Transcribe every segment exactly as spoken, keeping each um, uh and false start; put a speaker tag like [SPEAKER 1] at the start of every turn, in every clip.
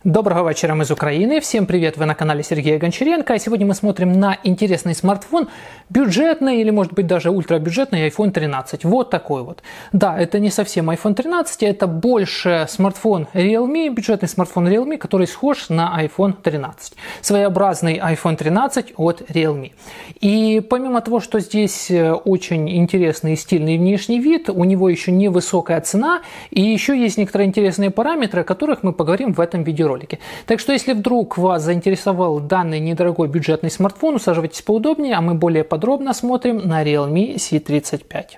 [SPEAKER 1] Доброго вечера из Украины. Всем привет, вы на канале Сергея Гончаренко. И сегодня мы смотрим на интересный смартфон, бюджетный или может быть даже ультрабюджетный айфон тринадцать. Вот такой вот. Да, это не совсем айфон тринадцать, это больше смартфон Realme, бюджетный смартфон Realme, который схож на айфон тринадцать. Своеобразный айфон тринадцать от Realme. И помимо того, что здесь очень интересный и стильный внешний вид, у него еще невысокая цена и еще есть некоторые интересные параметры, о которых мы поговорим в этом видеоролике. Так что, если вдруг вас заинтересовал данный недорогой бюджетный смартфон, усаживайтесь поудобнее, а мы более подробно смотрим на Realme си тридцать пять.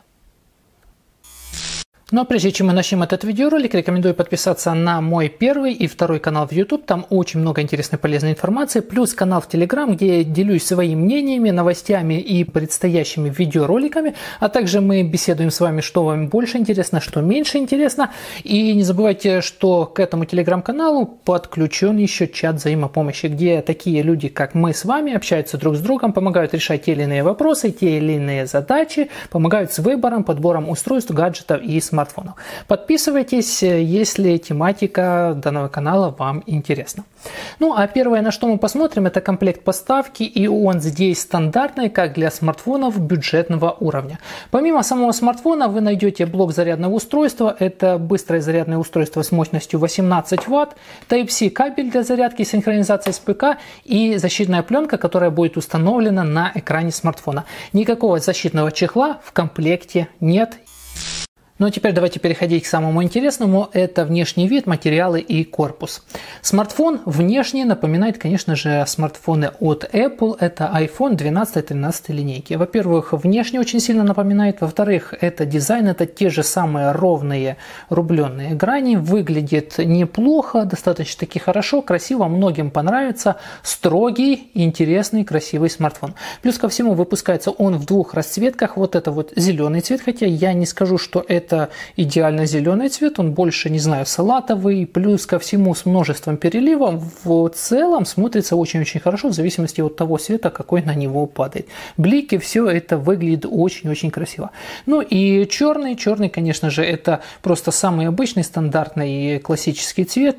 [SPEAKER 1] Но прежде чем мы начнем этот видеоролик, рекомендую подписаться на мой первый и второй канал в YouTube. Там очень много интересной полезной информации. Плюс канал в Telegram, где я делюсь своими мнениями, новостями и предстоящими видеороликами. А также мы беседуем с вами, что вам больше интересно, что меньше интересно. И не забывайте, что к этому Telegram-каналу подключен еще чат взаимопомощи, где такие люди, как мы с вами, общаются друг с другом, помогают решать те или иные вопросы, те или иные задачи, помогают с выбором, подбором устройств, гаджетов и смартфонов. смартфонов. Подписывайтесь, если тематика данного канала вам интересна. Ну а первое, на что мы посмотрим, это комплект поставки, и он здесь стандартный, как для смартфонов бюджетного уровня. Помимо самого смартфона вы найдете блок зарядного устройства, это быстрое зарядное устройство с мощностью восемнадцать ватт, Type-C кабель для зарядки, синхронизации с ПК и защитная пленка, которая будет установлена на экране смартфона. Никакого защитного чехла в комплекте нет. Ну а теперь давайте переходить к самому интересному, это внешний вид, материалы и корпус. Смартфон внешне напоминает, конечно же, смартфоны от Apple, это iPhone двенадцать-тринадцать линейки. Во-первых, внешне очень сильно напоминает, во-вторых, это дизайн, это те же самые ровные рубленые грани, выглядит неплохо, достаточно таки хорошо, красиво, многим понравится, строгий, интересный, красивый смартфон. Плюс ко всему выпускается он в двух расцветках, вот это вот зеленый цвет, хотя я не скажу, что это Это идеально зеленый цвет, он больше, не знаю, салатовый, плюс ко всему с множеством переливов, в целом смотрится очень-очень хорошо в зависимости от того цвета, какой на него падает. Блики, все это выглядит очень-очень красиво. Ну и черный, черный, конечно же, это просто самый обычный, стандартный классический цвет,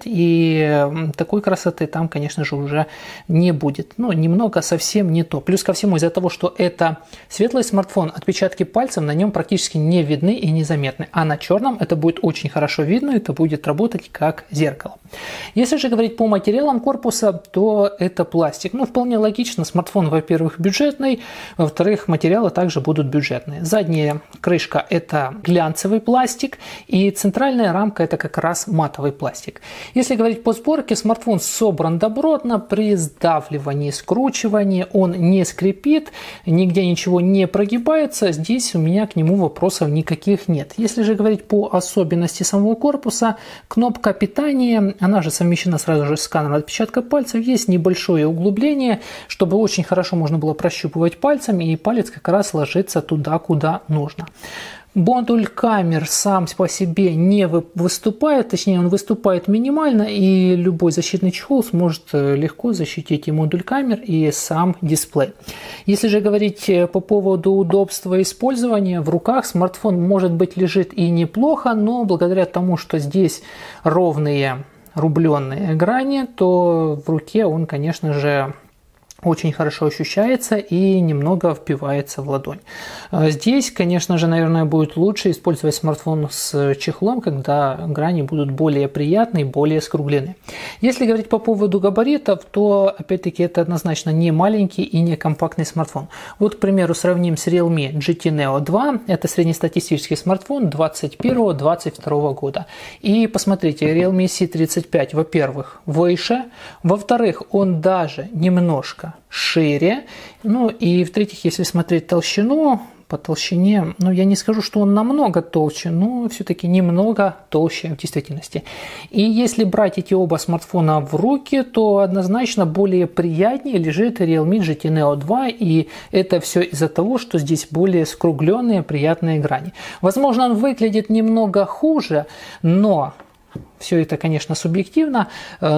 [SPEAKER 1] и такой красоты там, конечно же, уже не будет. Ну, немного совсем не то. Плюс ко всему, из-за того, что это светлый смартфон, отпечатки пальцев на нем практически не видны и незаметны. А на черном это будет очень хорошо видно, это будет работать как зеркало. Если же говорить по материалам корпуса, то это пластик. Ну, вполне логично, смартфон, во-первых, бюджетный, во-вторых, материалы также будут бюджетные. Задняя крышка это глянцевый пластик, и центральная рамка это как раз матовый пластик. Если говорить по сборке, смартфон собран добротно, при сдавливании, скручивании он не скрипит, нигде ничего не прогибается, здесь у меня к нему вопросов никаких нет. Если же говорить по особенности самого корпуса, кнопка питания, она же совмещена сразу же с сканером отпечатка пальцев, есть небольшое углубление, чтобы очень хорошо можно было прощупывать пальцем, и палец как раз ложится туда, куда нужно. Модуль камер сам по себе не выступает, точнее он выступает минимально, и любой защитный чехол сможет легко защитить и модуль камер, и сам дисплей. Если же говорить по поводу удобства использования, в руках смартфон, может быть, лежит и неплохо, но благодаря тому, что здесь ровные рубленые грани, то в руке он, конечно же, очень хорошо ощущается и немного впивается в ладонь. Здесь, конечно же, наверное, будет лучше использовать смартфон с чехлом, когда грани будут более приятные, более скруглены. Если говорить по поводу габаритов, то, опять-таки, это однозначно не маленький и не компактный смартфон. Вот, к примеру, сравним с Realme джи ти Neo два, это среднестатистический смартфон двадцать первого — двадцать второго года. И посмотрите, Realme си тридцать пять, во-первых, выше, во-вторых, он даже немножко шире, ну и в-третьих, если смотреть толщину, по толщине, ну я не скажу, что он намного толще, но все-таки немного толще в действительности. И если брать эти оба смартфона в руки, то однозначно более приятнее лежит Realme джи ти Neo два, и это все из-за того, что здесь более скругленные приятные грани. Возможно, он выглядит немного хуже, но Все это, конечно, субъективно,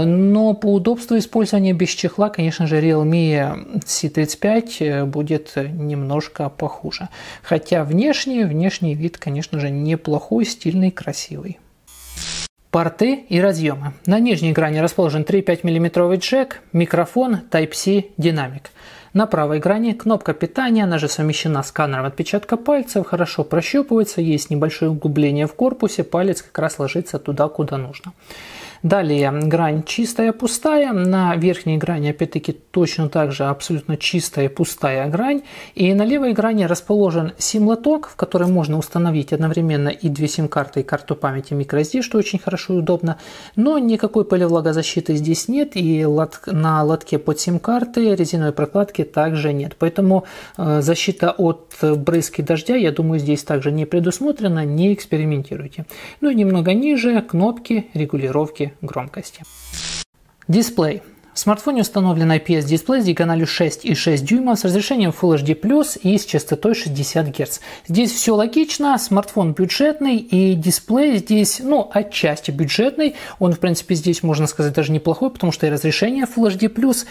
[SPEAKER 1] но по удобству использования без чехла, конечно же, Realme си тридцать пять будет немножко похуже. Хотя внешне, внешний вид, конечно же, неплохой, стильный, красивый. Порты и разъемы. На нижней грани расположен три и пять миллиметров джек, микрофон, Type-C, динамик. На правой грани кнопка питания, она же совмещена с сканером отпечатка пальцев, хорошо прощупывается, есть небольшое углубление в корпусе, палец как раз ложится туда, куда нужно. Далее грань чистая, пустая. На верхней грани опять-таки точно так же абсолютно чистая, пустая грань. И на левой грани расположен сим-лоток, в который можно установить одновременно и две сим-карты, и карту памяти microSD, что очень хорошо и удобно. Но никакой пылевлагозащиты здесь нет, и на лотке под сим-карты резиновой прокладки также нет. Поэтому э, защита от брызг и дождя, я думаю, здесь также не предусмотрена, не экспериментируйте. Ну и немного ниже кнопки регулировки громкости. Дисплей. В смартфоне установлен ай пи эс-дисплей с диагональю шесть и шесть дюймов с разрешением Full эйч ди плюс и с частотой шестьдесят герц. Здесь все логично, смартфон бюджетный и дисплей здесь, ну, отчасти бюджетный. Он, в принципе, здесь, можно сказать, даже неплохой, потому что и разрешение Full эйч ди плюс,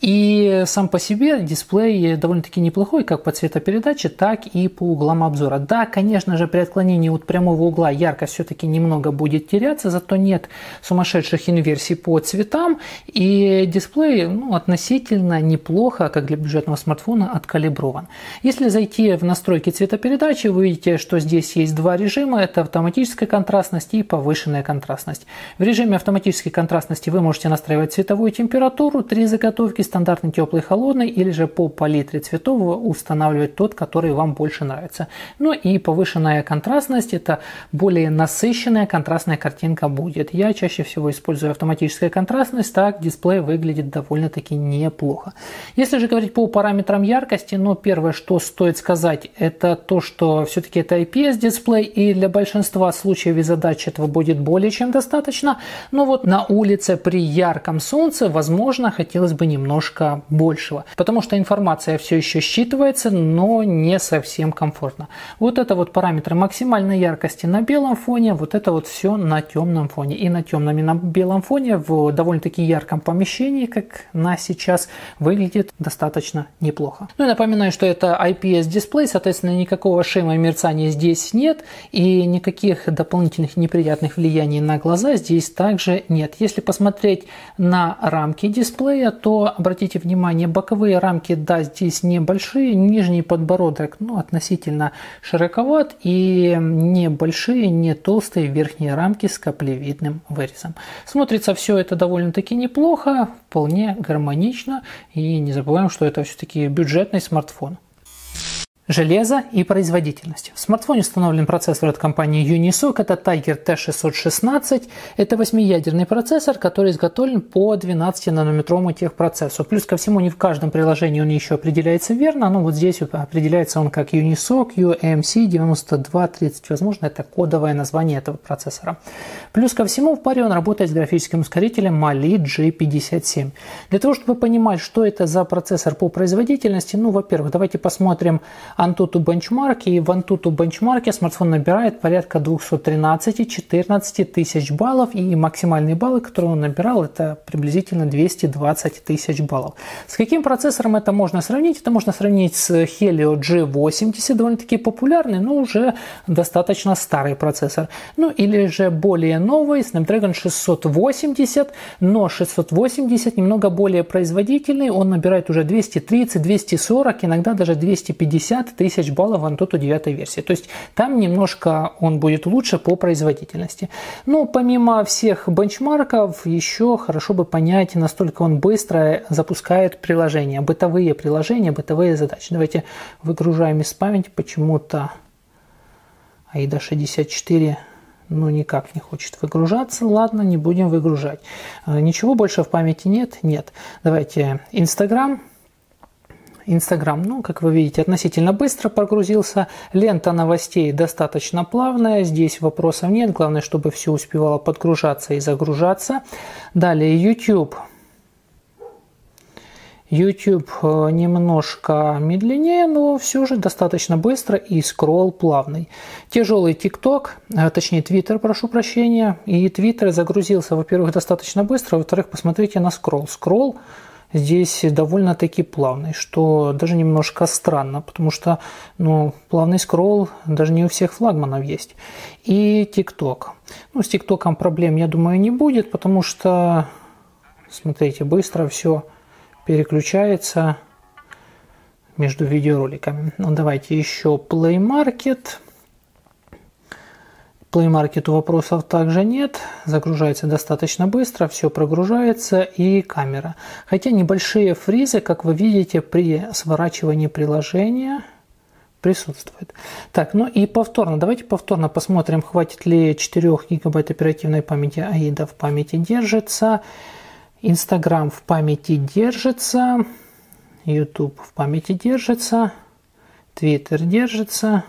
[SPEAKER 1] и сам по себе дисплей довольно-таки неплохой, как по цветопередаче, так и по углам обзора. Да, конечно же, при отклонении от прямого угла яркость все-таки немного будет теряться, зато нет сумасшедших инверсий по цветам, и дисплей, ну, относительно неплохо, как для бюджетного смартфона, откалиброван. Если зайти в настройки цветопередачи, вы увидите, что здесь есть два режима. Это автоматическая контрастность и повышенная контрастность. В режиме автоматической контрастности вы можете настраивать цветовую температуру, три заготовки, стандартный, теплый, холодный, или же по палитре цветов устанавливать тот, который вам больше нравится. Ну и повышенная контрастность — это более насыщенная контрастная картинка будет. Я чаще всего использую автоматическую контрастность, так дисплей выглядит выглядит довольно-таки неплохо. Если же говорить по параметрам яркости, ну, первое, что стоит сказать, это то, что все-таки это ай пи эс-дисплей, и для большинства случаев и задач этого будет более чем достаточно. Но вот на улице при ярком солнце, возможно, хотелось бы немножко большего, потому что информация все еще считывается, но не совсем комфортно. Вот это вот параметры максимальной яркости на белом фоне, вот это вот все на темном фоне. И на темном, и на белом фоне в довольно-таки ярком помещении, как на сейчас, выглядит достаточно неплохо. Ну и напоминаю, что это ай пи эс-дисплей, соответственно, никакого шума и мерцания здесь нет, и никаких дополнительных неприятных влияний на глаза здесь также нет. Если посмотреть на рамки дисплея, то обратите внимание, боковые рамки, да, здесь небольшие, нижний подбородок, ну, относительно широковат, и небольшие, не толстые верхние рамки с каплевидным вырезом. Смотрится все это довольно-таки неплохо, вполне гармонично, и не забываем, что это все-таки бюджетный смартфон. Железо и производительность. В смартфоне установлен процессор от компании Unisoc, это Tiger T шестьсот шестнадцать. Это восьмиядерный процессор, который изготовлен по двенадцатинанометровому техпроцессу. Плюс ко всему, не в каждом приложении он еще определяется верно, но вот здесь определяется он как Unisoc ю эм си девяносто два тридцать. Возможно, это кодовое название этого процессора. Плюс ко всему, в паре он работает с графическим ускорителем Mali джи пятьдесят семь. Для того, чтобы понимать, что это за процессор по производительности, ну, во-первых, давайте посмотрим Antutu Benchmark, и в Antutu Benchmark смартфон набирает порядка двухсот тринадцати — четырнадцати тысяч баллов, и максимальные баллы, которые он набирал, это приблизительно двести двадцать тысяч баллов. С каким процессором это можно сравнить? Это можно сравнить с Helio джи восемьдесят, довольно-таки популярный, но уже достаточно старый процессор. Ну или же более новый Snapdragon шестьсот восемьдесят, но шестьсот восемьдесят немного более производительный, он набирает уже двести тридцать — двести сорок, иногда даже двести пятьдесят тысяч баллов в Antutu девятой версии. То есть там немножко он будет лучше по производительности. Но помимо всех бенчмарков, еще хорошо бы понять, насколько он быстро запускает приложения, бытовые приложения, бытовые задачи. Давайте выгружаем из памяти, почему-то Аида шестьдесят четыре ну никак не хочет выгружаться. Ладно, не будем выгружать. Ничего больше в памяти нет? Нет. Давайте Instagram. Инстаграм, ну, как вы видите, относительно быстро прогрузился. Лента новостей достаточно плавная, здесь вопросов нет. Главное, чтобы все успевало подгружаться и загружаться. Далее YouTube. YouTube немножко медленнее, но все же достаточно быстро, и скролл плавный. Тяжелый TikTok, точнее Twitter, прошу прощения. И Twitter загрузился, во-первых, достаточно быстро, во-вторых, посмотрите на скролл. Скролл здесь довольно-таки плавный, что даже немножко странно, потому что ну, плавный скролл даже не у всех флагманов есть. И TikTok. Ну, с TikTok проблем, я думаю, не будет, потому что, смотрите, быстро все переключается между видеороликами. Ну, давайте еще Play Market. Play Market вопросов также нет, загружается достаточно быстро, все прогружается, и камера. Хотя небольшие фризы, как вы видите, при сворачивании приложения присутствуют. Так, ну и повторно, давайте повторно посмотрим, хватит ли четыре гигабайт оперативной памяти. Аида в памяти держится, Instagram в памяти держится, YouTube в памяти держится, Twitter держится.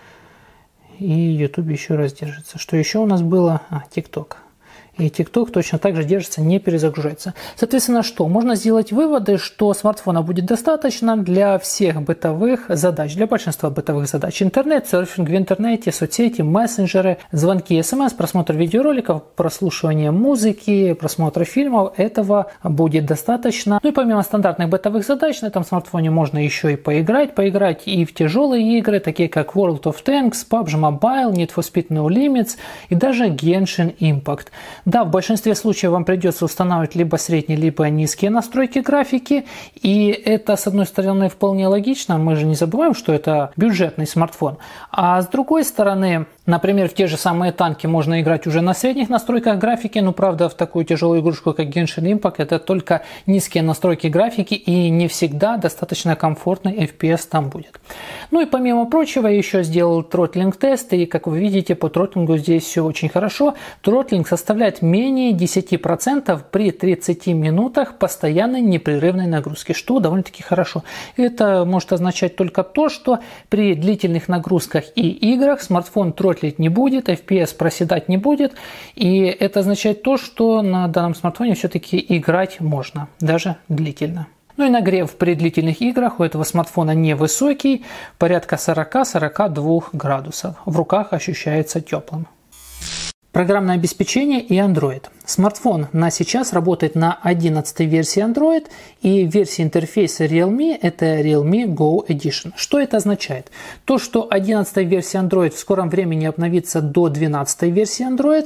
[SPEAKER 1] И YouTube еще раз держится. Что еще у нас было? А, TikTok. И TikTok точно так же держится, не перезагружается. Соответственно, что? Можно сделать выводы, что смартфона будет достаточно для всех бытовых задач, для большинства бытовых задач. Интернет, серфинг в интернете, соцсети, мессенджеры, звонки, смс, просмотр видеороликов, прослушивание музыки, просмотр фильмов. Этого будет достаточно. Ну и помимо стандартных бытовых задач, на этом смартфоне можно еще и поиграть. Поиграть и в тяжелые игры, такие как World of Tanks, пабг Mobile, Need for Speed No Limits и даже Genshin Impact. Да, в большинстве случаев вам придется устанавливать либо средние, либо низкие настройки графики, и это, с одной стороны, вполне логично, мы же не забываем, что это бюджетный смартфон, а с другой стороны, например, в те же самые танки можно играть уже на средних настройках графики, но, правда, в такую тяжелую игрушку, как Genshin Impact, это только низкие настройки графики, и не всегда достаточно комфортный эф пи эс там будет. Ну и помимо прочего, я еще сделал тротлинг-тест, и, как вы видите, по тротлингу здесь все очень хорошо. Тротлинг составляет менее десяти процентов при тридцати минутах постоянной непрерывной нагрузки, что довольно-таки хорошо. Это может означать только то, что при длительных нагрузках и играх смартфон тротлить не будет, эф пи эс проседать не будет, и это означает то, что на данном смартфоне все-таки играть можно, даже длительно. Ну и нагрев при длительных играх у этого смартфона невысокий, порядка сорока-сорока двух градусов. В руках ощущается теплым. Программное обеспечение и Android. Смартфон на сейчас работает на одиннадцатой версии Android, и версия интерфейса Realme это Realme Go Edition. Что это означает? То, что одиннадцатая версия Android в скором времени обновится до двенадцатой версии Android,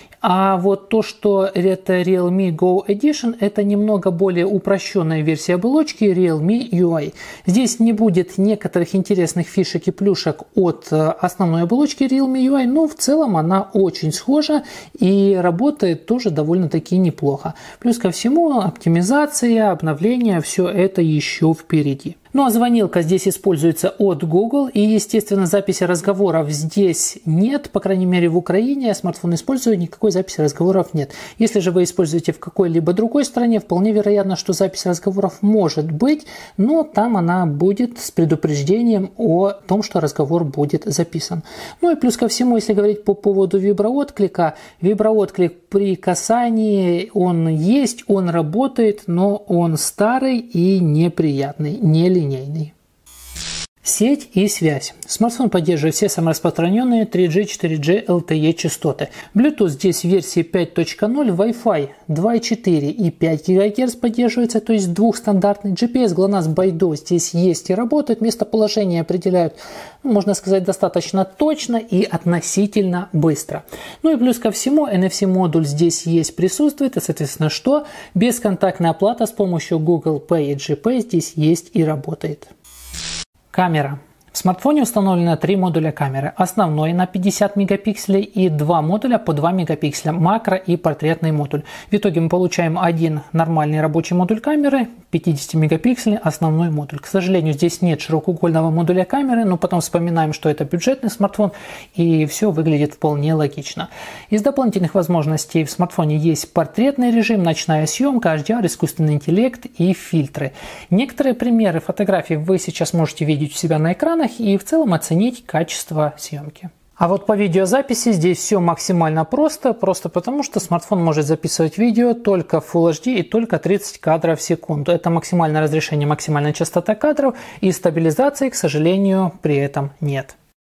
[SPEAKER 1] а вот то, что это Realme Go Edition, это немного более упрощенная версия оболочки Realme ю ай. Здесь не будет некоторых интересных фишек и плюшек от основной оболочки Realme ю ай, но в целом она очень схожа и работает тоже довольно-таки неплохо. Плюс ко всему оптимизация, обновление, все это еще впереди. Ну а звонилка здесь используется от Google, и, естественно, записи разговоров здесь нет, по крайней мере в Украине я смартфон использую, никакой записи разговоров нет. Если же вы используете в какой-либо другой стране, вполне вероятно, что запись разговоров может быть, но там она будет с предупреждением о том, что разговор будет записан. Ну и плюс ко всему, если говорить по поводу виброотклика, виброотклик при касании он есть, он работает, но он старый и неприятный, нелинейный. Сеть и связь. Смартфон поддерживает все самые распространенные три джи, четыре джи, эл ти и частоты. Bluetooth здесь в версии пять точка ноль, Wi-Fi два и четыре и пять гигагерц поддерживается, то есть двухстандартный. джи пи эс, ГЛОНАСС, Байду здесь есть и работает. Местоположение определяют, можно сказать, достаточно точно и относительно быстро. Ну и плюс ко всему, эн эф си модуль здесь есть, присутствует, и, соответственно, что? Бесконтактная оплата с помощью Google Pay и джи пэй здесь есть и работает. Камера. В смартфоне установлено три модуля камеры. Основной на пятьдесят мегапикселей и два модуля по два мегапикселя, макро и портретный модуль. В итоге мы получаем один нормальный рабочий модуль камеры, пятьдесят мегапикселей, основной модуль. К сожалению, здесь нет широкоугольного модуля камеры, но потом вспоминаем, что это бюджетный смартфон, и все выглядит вполне логично. Из дополнительных возможностей в смартфоне есть портретный режим, ночная съемка, эйч ди ар, искусственный интеллект и фильтры. Некоторые примеры фотографий вы сейчас можете видеть у себя на экранах и в целом оценить качество съемки. А вот по видеозаписи здесь все максимально просто, просто потому что смартфон может записывать видео только в Full эйч ди и только тридцать кадров в секунду. Это максимальное разрешение, максимальная частота кадров, и стабилизации, к сожалению, при этом нет.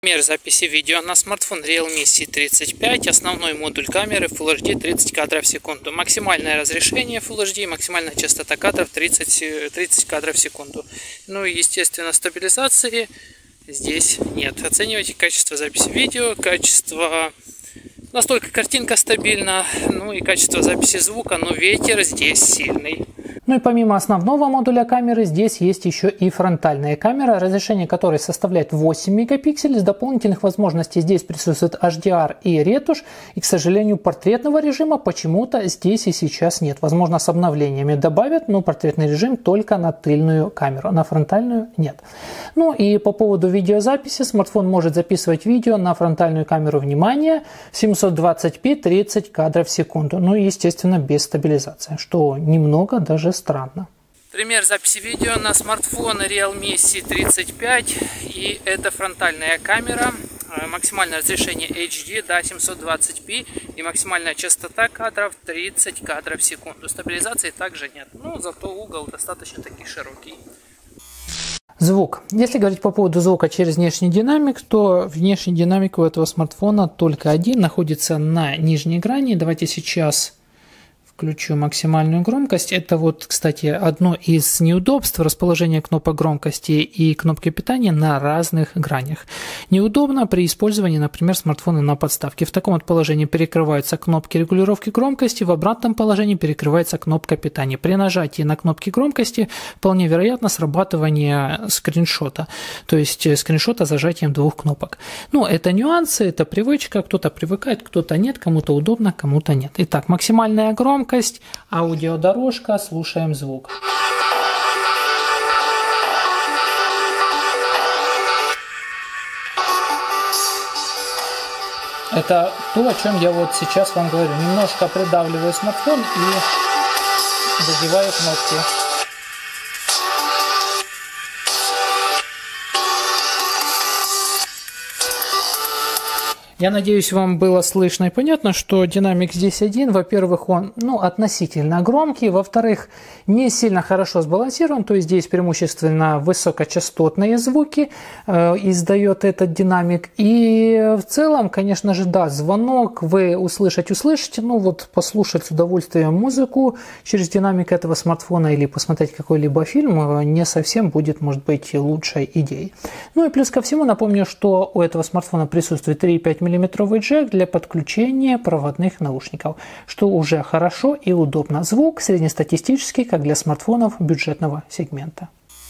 [SPEAKER 1] Пример записи видео на смартфон Realme си тридцать пять, основной модуль камеры Full эйч ди тридцать кадров в секунду, максимальное разрешение Full эйч ди, максимальная частота кадров тридцать, тридцать кадров в секунду. Ну и естественно стабилизации здесь нет. Оценивайте качество записи видео, качество, настолько картинка стабильна, ну и качество записи звука, но ветер здесь сильный. Ну и помимо основного модуля камеры, здесь есть еще и фронтальная камера, разрешение которой составляет восемь мегапикселей. С дополнительных возможностей здесь присутствует эйч ди ар и ретушь. И, к сожалению, портретного режима почему-то здесь и сейчас нет. Возможно, с обновлениями добавят, но портретный режим только на тыльную камеру, на фронтальную нет. Ну и по поводу видеозаписи, смартфон может записывать видео на фронтальную камеру, внимание, семьсот двадцать пи тридцать кадров в секунду. Ну и, естественно, без стабилизации, что немного даже странно. Пример записи видео на смартфон Realme си тридцать пять, и это фронтальная камера, максимальное разрешение эйч ди до семьсот двадцать пи и максимальная частота кадров тридцать кадров в секунду. Стабилизации также нет, но зато угол достаточно таки широкий. Звук. Если говорить по поводу звука через внешний динамик, то внешний динамик у этого смартфона только один, находится на нижней грани. Давайте сейчас включу максимальную громкость. Это вот, кстати, одно из неудобств расположения кнопок громкости и кнопки питания на разных гранях. Неудобно при использовании, например, смартфона на подставке. В таком вот положении перекрываются кнопки регулировки громкости, в обратном положении перекрывается кнопка питания. При нажатии на кнопки громкости вполне вероятно срабатывание скриншота, то есть скриншота зажатием двух кнопок. Ну, это нюансы, это привычка, кто-то привыкает, кто-то нет, кому-то удобно, кому-то нет. Итак, максимальная громкость. Аудиодорожка, слушаем звук. Это то, о чем я вот сейчас вам говорю. Немножко придавливаю смартфон и задеваю кнопки. Я надеюсь, вам было слышно и понятно, что динамик здесь один. Во-первых, он ну, относительно громкий. Во-вторых, не сильно хорошо сбалансирован. То есть здесь преимущественно высокочастотные звуки э, издает этот динамик. И в целом, конечно же, да, звонок вы услышать услышите. Ну вот послушать с удовольствием музыку через динамик этого смартфона или посмотреть какой-либо фильм не совсем будет, может быть, лучшей идеей. Ну и плюс ко всему напомню, что у этого смартфона присутствует три и пять миллиметров миллиметровый джек для подключения проводных наушников, что уже хорошо и удобно. Звук среднестатистический, как для смартфонов бюджетного сегмента.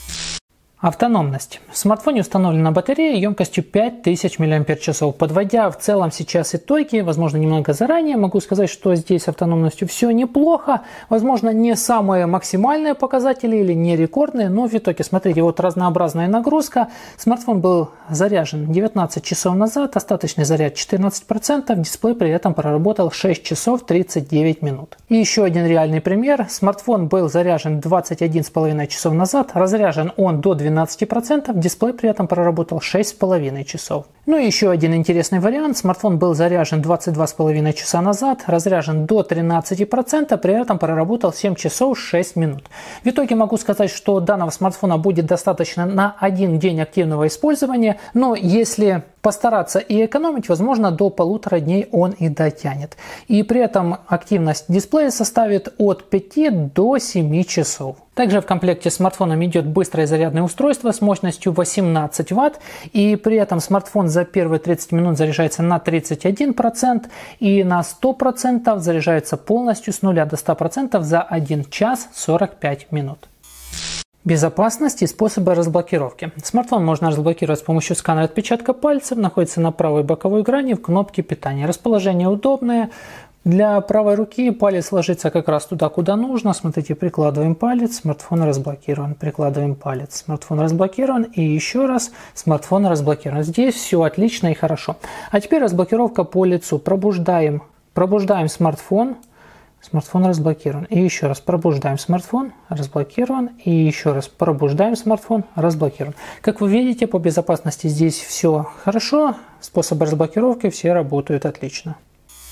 [SPEAKER 1] Автономность. В смартфоне установлена батарея емкостью пять тысяч миллиампер-часов. Подводя в целом сейчас итоги, возможно, немного заранее, могу сказать, что здесь с автономностью все неплохо. Возможно, не самые максимальные показатели или не рекордные, но в итоге, смотрите, вот разнообразная нагрузка. Смартфон был заряжен девятнадцать часов назад, остаточный заряд четырнадцать процентов, дисплей при этом проработал шесть часов тридцать девять минут. И еще один реальный пример. Смартфон был заряжен двадцать один с половиной часов назад, разряжен он до двенадцати процентов, дисплей при этом проработал шесть с половиной часов. Ну и еще один интересный вариант. Смартфон был заряжен двадцать два с половиной часа назад, разряжен до тринадцати процентов, при этом проработал семь часов шесть минут. В итоге могу сказать, что данного смартфона будет достаточно на один день активного использования, но если постараться и экономить, возможно, до полутора дней он и дотянет. И при этом активность дисплея составит от пяти до семи часов. Также в комплекте с смартфоном идет быстрое зарядное устройство с мощностью восемнадцать ватт, и при этом смартфон за первые тридцать минут заряжается на тридцать один процент и на сто процентов заряжается полностью с нуля до ста процентов за один час сорок пять минут. Безопасность и способы разблокировки. Смартфон можно разблокировать с помощью сканера отпечатка пальцев, находится на правой боковой грани в кнопке питания. Расположение удобное. Для правой руки палец ложится как раз туда, куда нужно. Смотрите, прикладываем палец, смартфон разблокирован. Прикладываем палец, смартфон разблокирован. И еще раз, смартфон разблокирован. Здесь все отлично и хорошо. А теперь разблокировка по лицу. Пробуждаем, пробуждаем смартфон. Смартфон разблокирован. И еще раз пробуждаем смартфон, разблокирован. И еще раз пробуждаем смартфон, разблокирован. Как вы видите, по безопасности здесь все хорошо. Способы разблокировки все работают отлично.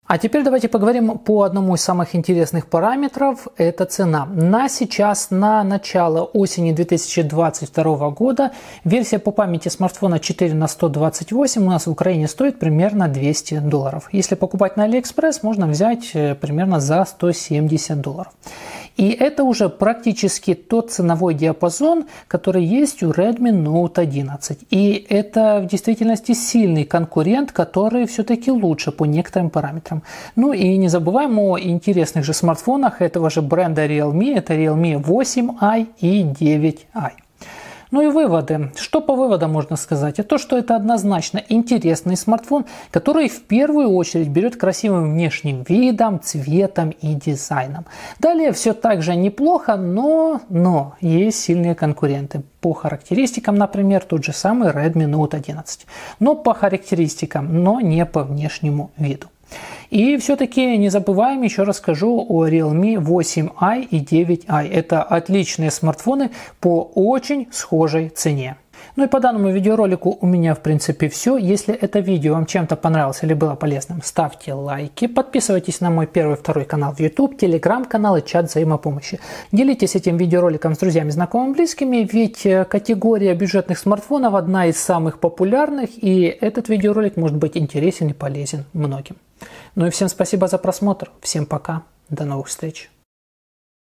[SPEAKER 1] А теперь давайте поговорим по одному из самых интересных параметров – это цена. На сейчас, на начало осени две тысячи двадцать второго года, версия по памяти смартфона четыре на сто двадцать восемь у нас в Украине стоит примерно двести долларов. Если покупать на AliExpress, можно взять примерно за сто семьдесят долларов. И это уже практически тот ценовой диапазон, который есть у Redmi Note одиннадцать. И это в действительности сильный конкурент, который все-таки лучше по некоторым параметрам. Ну и не забываем о интересных же смартфонах этого же бренда Realme. Это Realme восемь ай и девять ай. Ну и выводы. Что по выводам можно сказать? Это то, что это однозначно интересный смартфон, который в первую очередь берет красивым внешним видом, цветом и дизайном. Далее все так же неплохо, но, но есть сильные конкуренты. По характеристикам, например, тот же самый Redmi Note одиннадцать. Но по характеристикам, но не по внешнему виду. И все-таки не забываем, еще раз скажу о Realme восемь ай и девять ай. Это отличные смартфоны по очень схожей цене. Ну и по данному видеоролику у меня в принципе все. Если это видео вам чем-то понравилось или было полезным, ставьте лайки, подписывайтесь на мой первый и второй канал в YouTube, телеграм-канал и чат взаимопомощи. Делитесь этим видеороликом с друзьями, знакомыми, близкими, ведь категория бюджетных смартфонов одна из самых популярных, и этот видеоролик может быть интересен и полезен многим. Ну и всем спасибо за просмотр, всем пока, до новых встреч.